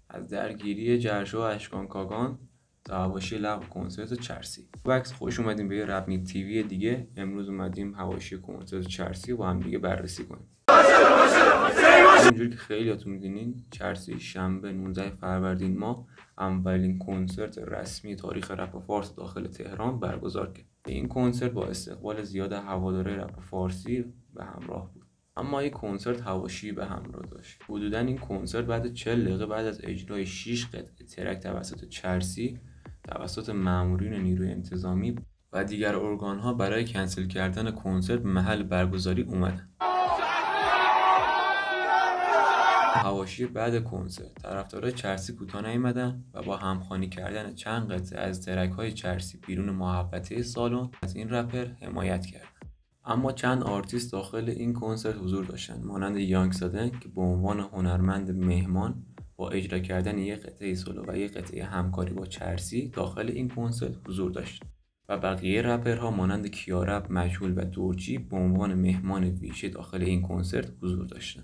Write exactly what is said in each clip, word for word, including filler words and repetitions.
از درگیری جرشو و اشکان کاگان تا حواشی لغو کنسرت چرسی. بکس خوش اومدیم به یه رپ میت تیوی دیگه. امروز اومدیم حواشی کنسرت چرسی رو با هم دیگه بررسی کنیم. همونجوری که خیلیاتون میدونین چرسی شنبه نوزده فروردین ماه اولین کنسرت رسمی تاریخ رپ فارس داخل تهران برگزار کرد. این کنسرت با استقبال زیاد هواداره رپ فارسی به همراه بود. اما این کنسرت حواشی به همراه داشت. حدوداً این کنسرت بعد چهل دقیقه بعد از اجرای شش قطعه ترک توسط چرسی توسط مامورین نیروی انتظامی و دیگر ارگان‌ها برای کنسل کردن کنسرت محل برگزاری اومدن. حواشی بعد کنسرت طرفدارای چرسی کوتاه نیامدن و با همخوانی کردن چند قطعه از ترک‌های چرسی بیرون محوطه سالن از این رپر حمایت کردند. اما چند آرتیست داخل این کنسرت حضور داشتند مانند یانگ سادن که به عنوان هنرمند مهمان با اجرا کردن یک قطعه سولو و یک قطعه همکاری با چرسی داخل این کنسرت حضور داشت و بقیه رپرها مانند کیارپ، مجهول و دورچی به عنوان مهمان ویژه داخل این کنسرت حضور داشتند.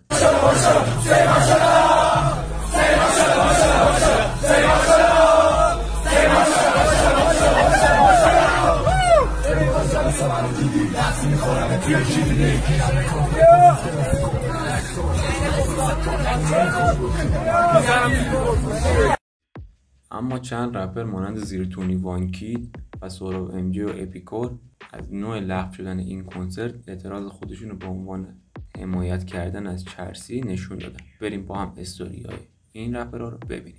اما چند رپر مانند زیرتونی وانکید و سوراب ام جی و اپیکور از نوع لغو شدن این کنسرت اعتراض خودشون رو به عنوان حمایت کردن از چرسی نشون دادن. بریم با هم استوریای این رپرها رو ببینیم.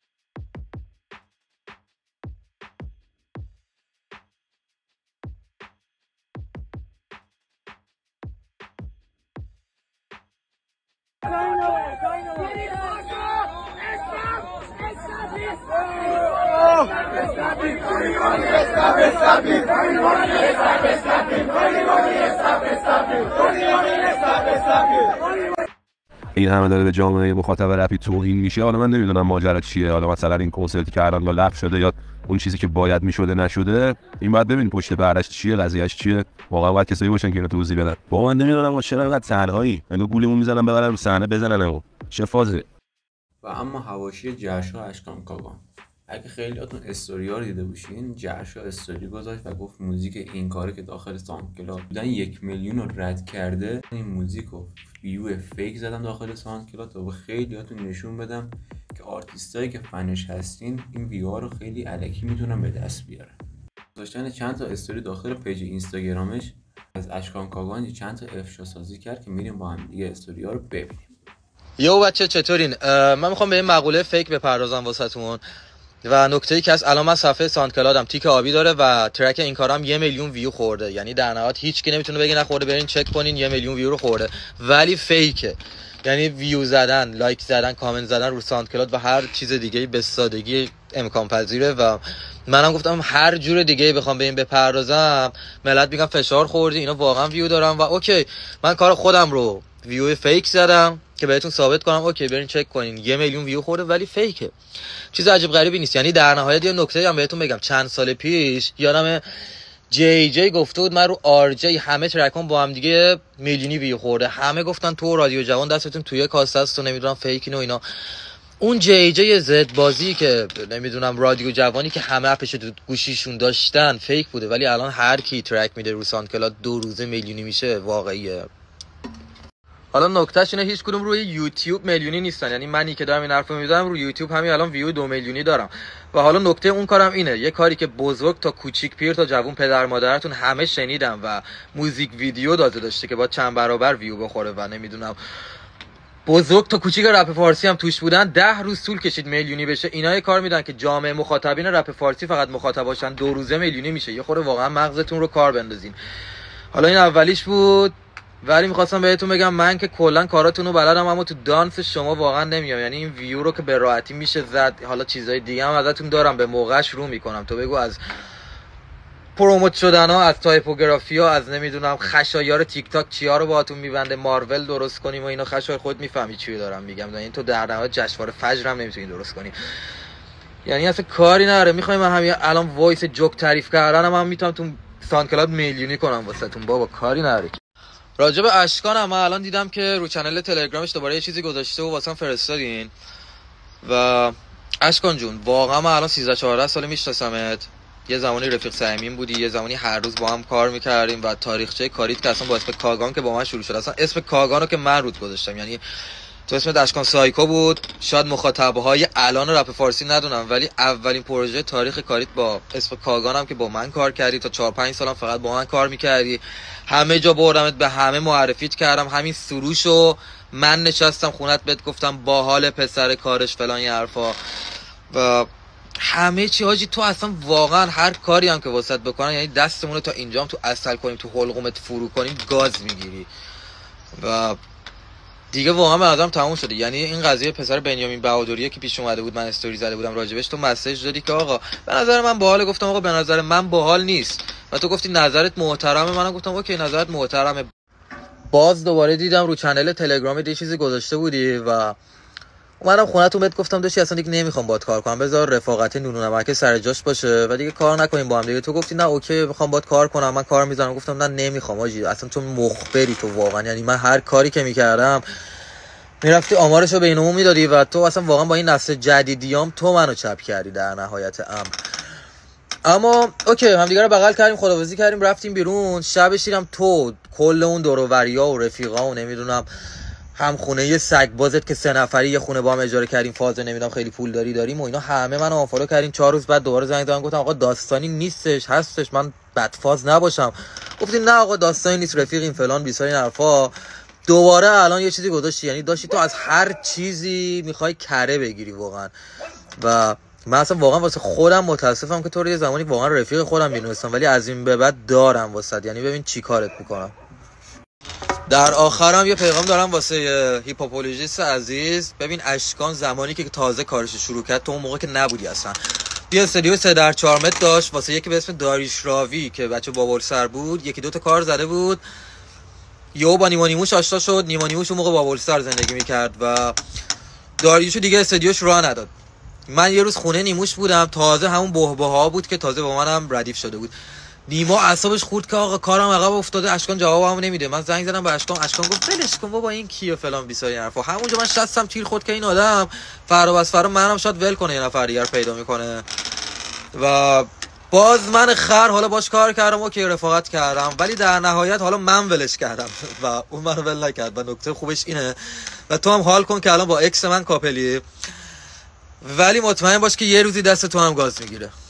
این همه داره به جامعه مخاطب رپی توهین میشه. حالا من نمیدونم ماجرا چیه، حالا مثلا این کنسرتی که الان لغو شده یا اون چیزی که باید میشده نشده، این باید ببین پشت پردهش چیه، قضیهش چیه. واقعا باید کسایی باشن که اینو توضیح بدن. با من نمیدونم چرا انقدر تنهایی، اینو گولمون میزنن ببرن رو صحنه بزنن چه فازه. و اما حواشی جرشو اشکان کاگان، اگه خیلیاتون استوریا رو دیده باشین، جرشو استوری گذاشت و گفت موزیک این کاره که داخل ساندکلاد بودن یک میلیون رو رد کرده، این موزیک رو ویو فیک زدم داخل ساندکلاد تا به خیلیاتون نشون بدم که آرتیستایی که فنش هستین این ویو رو خیلی الکی میتونن به دست بیارن. گذاشتن چند تا استوری داخل پیج اینستاگرامش از اشکان کاگان چند تا افشا سازی کرد که میریم با هم دیگه استوریا رو ببینیم. یو بچه چطورین؟ من میخوام به این مقوله فیک بپردازم واسهتون و نکته ای که از الان من صفحه ساندکلادم تیک آبی داره و ترک این کارم یه میلیون ویو خورده. یعنی در نهایت هیچ کی نمیتونه بگه نخورده، برین چک کنین یه میلیون ویو رو خورده، ولی فیکه. یعنی ویو زدن، لایک زدن، کامنت زدن رو ساندکلاد و هر چیز دیگه به سادگی امکان پذیره و منم گفتم هر جور دیگه بخوام به این بپردازم ملت میگن فشار خوردی، اینا واقعا ویو دارم و اوکی من کار خودم رو ویو فیک زدم که بهتون ثابت کنم اوکی برین چک کنین یه میلیون ویو خورده ولی فیکه. چیز عجیب غریبی نیست. یعنی در نهایت یه نکته هم بهتون بگم، چند سال پیش یادم جی جی گفته بود من رو آر جی همه ترکام با هم دیگه میلیونی ویو خورده، همه گفتن تو رادیو جوان دستتون توی کاسه است و نمیدونم فیکین و اینا. اون جی جی زد بازی که نمیدونم رادیو جوانی که همه اپش تو گوشیشون داشتن فیک بوده، ولی الان هر کی ترک میده رو ساندکلاد دو روزه میلیونی میشه واقعیه. حالا نکتهش اینه هیچ کدوم روی یوتیوب میلیونی نیستن، یعنی منی که دارم این حرفو میزنم رو یوتیوب همین الان ویو دو میلیونی دارم. و حالا نکته اون کارم اینه، یه کاری که بزرگ تا کوچیک، پیر تا جوون، پدر مادرتون همه شنیدم و موزیک ویدیو داده داشته که با چند برابر ویو بخوره و نمیدونم بزرگ تا کوچیک رپ فارسی هم توش بودن، ده روز طول کشید میلیونی بشه. اینا یه کار میدن که جامعه مخاطبین رپ فارسی فقط مخاطب باشن، دو روزه میلیونی میشه. یه خورده واقعا مغزتون رو کار بندازین. حالا این اولیش بود، ولی میخواستم بهتون بگم من که کلا کاراتون رو بلدم اما تو دانس شما واقعا نمیام. یعنی این ویو رو که به راحتی میشه زد، حالا چیزای دیگه هم ازتون دارم به موقعش رو میکنم. تو بگو از پروموت شدن ها، از تایپوگرافی ها، از نمیدونم خشایار تیک تاک چیا رو باهاتون میبنده مارول درست کنیم و اینا، خشایار خود میفهمی چی دارم میگم. این تو در نهایت جشنواره فجر هم نمیتونی درست کنی. یعنی اصلا کاری نداره. میخوایم من همین الان وایس جوک تعریف کردنم هم میتونم تو ساندکلاد میلیونی کنم واسهتون. بابا کاری نداره. راجع به اشکان هم من الان دیدم که رو کانال تلگرامش دوباره یه چیزی گذاشته و واسم فرستادین. و اشکان جون واقعا من الان سیزده چهارده سال میشناسمت. یه زمانی رفیق صمیمیم بودی، یه زمانی هر روز با هم کار میکردیم و تاریخچه کاریت که اصلا با اسم کاگان که با من شروع شد، اصلا اسم کاگانو که من رود گذاشتم، یعنی تو اسم اشکان سایکو بود. شاید مخاطبهای الان رپ فارسی ندونم ولی اولین پروژه تاریخ کاریت با اسم کاگانم که با من کار کردی، تا چهار پنج سالم فقط با من کار میکردی، همه جا بردمت، به همه معرفیت کردم. همین سروشو من نشستم خونت بهت گفتم باحال پسر کارش فلان یه حرفا و همه چی. حاجی تو اصلا واقعا هر کاری هم که واسط بکنن، یعنی دستمون رو تا اینجام تو اصل کنیم، تو حلقومت فرو کنیم، گاز میگیری و دیگه واقعا به نظرم تموم شده. یعنی این قضیه پسر بنیامین بهادریه که پیش اومده بود، من استوری زده بودم راجبش، تو مسیج دادی که آقا به نظر من باحال، گفتم آقا به نظر من باحال نیست و تو گفتی نظرت محترمه، منم گفتم اوکی نظرت محترمه. باز دوباره دیدم رو کانال تلگرام یه چیزی گذاشته بودی و اومدم خونه‌تون بهت گفتم داشتی اصلا دیگه نمیخوام باهات کار کنم، بذار رفاقت نون و نمک سر جاش باشه و دیگه کار نکنیم با هم دیگه. تو گفتی نه اوکی میخوام باهات کار کنم، من کار میذارم. گفتم نه نمیخوام حاجی، اصلا تو مخبری تو واقعا، یعنی من هر کاری که میکردم میرفتی آمارشو بینمون میدادی و تو اصلا واقعا با این نسل جدیدیام تو منو چپ کردی در نهایت امر. اما اوکی هم دیگه رو بغل کردیم، خداحافظی کردیم، رفتیم بیرون. شبش دیدم تو کل اون دور و بریا و رفیقا و نمیدونم هم خونه یه سگ بازت که سه نفری یه خونه با هم اجاره کردیم، فازه نمیدونم خیلی پول داری داریم و اینا، همه منو آنفالو کردین. چهار روز بعد دوباره زنگ زدم گفتم آقا داستانی نیستش، هستش، من بدفاز نباشم. گفتین نه آقا داستانی نیست، رفیقیم فلان بیسار این حرفا. دوباره الان یه چیزی گذاشتی، یعنی داشتی تو از هر چیزی میخوای کره بگیری واقعا و من اصلا واقعا واسه خودم متاسفم که تو رو یه زمانی واقعا رفیق خودم میدونستم ولی از این به بعد دارم واسه، یعنی ببین چی کارت میکنم. در آخرم یه پیغام دارم واسه هیپاپولوژیست عزیز. ببین اشکان زمانی که تازه کارش شروع کرد، تو اون موقع که نبودی اصلا، بیا استودیو سه در چهار متر داشت واسه یکی به اسم داریوش راوی که بچه بابلسر بود، یکی دو تا کار زده بود، یهو با نیما نیموش آشنا شد. نیما نیموش اون موقع بابلسر زندگی میکرد و داریوشو دیگه استودیوش راه نداد. من یه روز خونه نیموش بودم، تازه همون بهبها بود که تازه با منم ردیف شده بود. نیما اعصابش خورد که آقا کارم عقب افتاده، اشکان جوابمو نمیده. من زنگ زدم به اشکان، اشکان گفت ولش کن بابا این کیه فلان بیساری حرفا. همونجا من شستم تیر خورد که این آدم فردا بس فردا منم شاید ول کنه، یه نفر دیگر پیدا میکنه و باز من خر حالا باش کار کردم، اوکی رفاقت کردم، ولی در نهایت حالا من ولش کردم و اون منو ول نکرد. و نکته خوبش اینه و تو هم حال کن که الان با اکس من کاپلی، ولی مطمئن باش که یه روزی دست تو هم گاز میگیره.